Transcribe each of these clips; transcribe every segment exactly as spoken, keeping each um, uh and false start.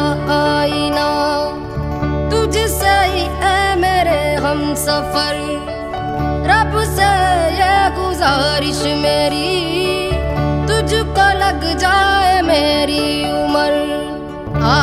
आईना, तुझसे ही है मेरे हम सफर। रब से ये गुजारिश मेरी, तुझको लग जाए मेरी उम्र। आ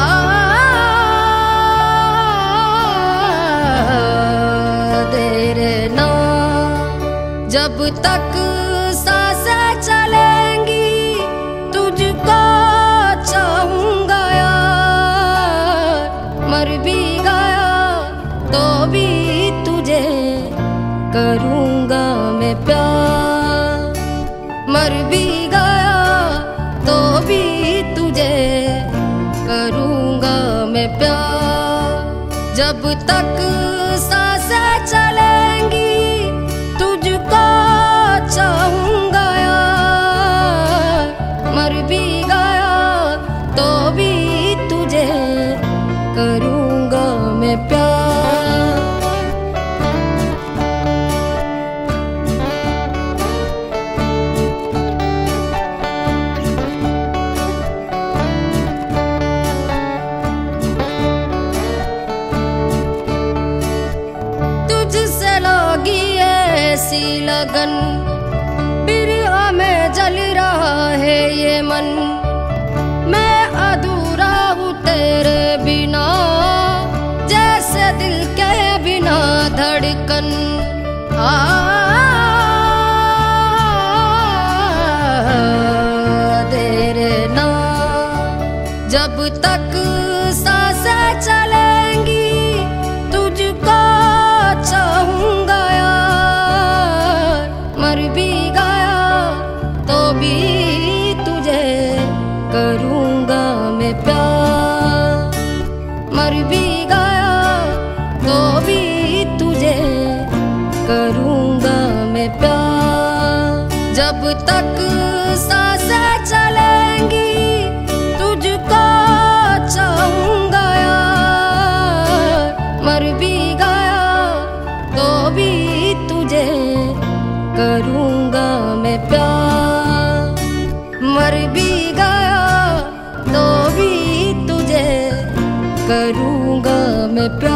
तेरे ना जब तक सांसें चलेंगी, तुझको चाहूंगा यार। मर भी गया तो भी तुझे करूंगा मैं प्यार। मर भी गया तो भी तुझे करूंगा मैं प्यार। जब तक सांसें चलेंगी, तुझको चाहूंगा यार। मर भी गया तो भी तुझे करूंगा मैं प्यार। तुझसे लगी ऐसी लगन, फिर हमें जल रहा है ये मन। मैं अधूरा हूँ तेरे बिना, जैसे दिल के बिना धड़कन। आ तेरे ना जब तक सांसें चलेंगी, तुझको चाहूंगा यार। मर भी गया तो भी तुझे करूंगा मैं प्यार। मर भी गया तो भी तुझे करूंगा मैं प्यार। जब तक सांसें चलेंगी, तुझको चाहूंगा यार। मर भी गया तो भी तुझे करूंगा मैं प्यार। मर भी गया तो भी तुझे करूंगा मैं प्यार।